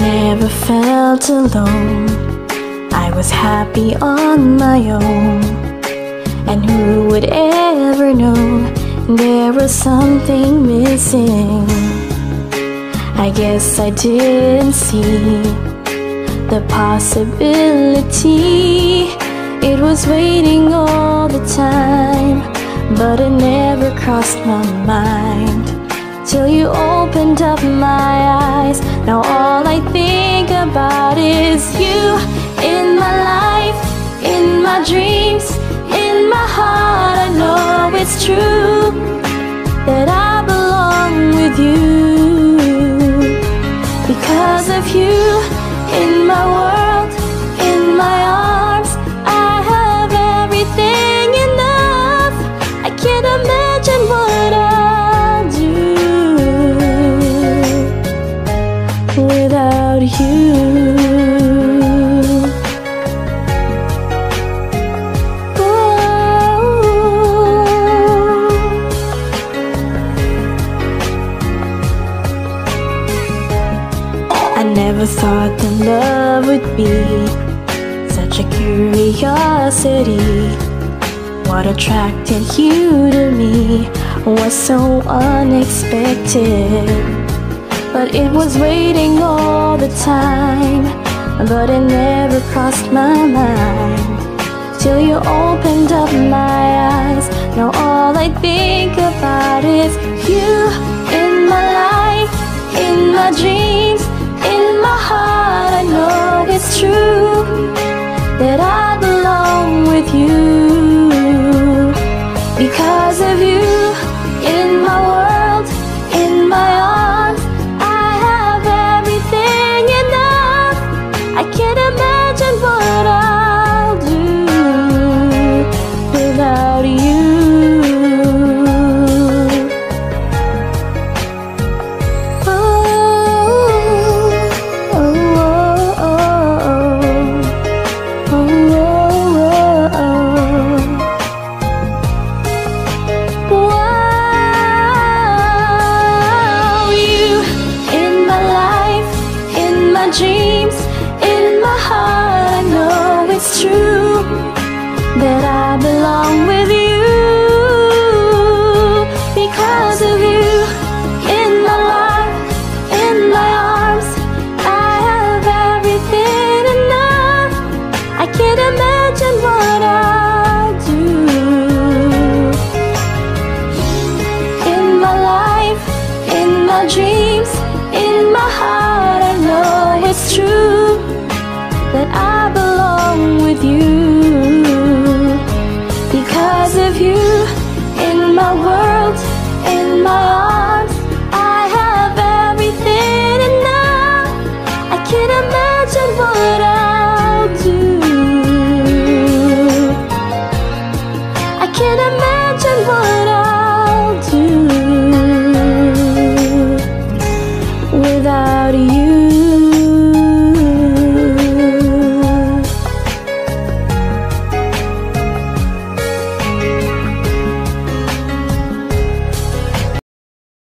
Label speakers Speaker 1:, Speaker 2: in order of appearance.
Speaker 1: never felt alone. I was happy on my own. And who would ever know there was something missing? I guess I didn't see the possibility. It was waiting all the time, but it never crossed my mind till you opened up my eyes. Now all I think about is you in my life, in my dreams, in my heart. I know it's true that I belong with you. Because of you in my world, in my arms, I have everything enough. I can't imagine what I'll do without you. I never thought that love would be such a curiosity. What attracted you to me was so unexpected. But it was waiting all the time, but it never crossed my mind till you opened up my eyes. Now all I think about is you in my life, in my dreams, in my heart. I know it's true that I belong with you. Because of you in my world, in my arms, I have everything enough. I can't imagine what I'll do without you. Dreams in my heart. I know it's true that I belong with you. Because of you in my life, in my arms, I have everything enough. I can't imagine what I'll do. In my life, in my dreams, in my heart, I know it's true that I belong with you. Because of you in my world, in my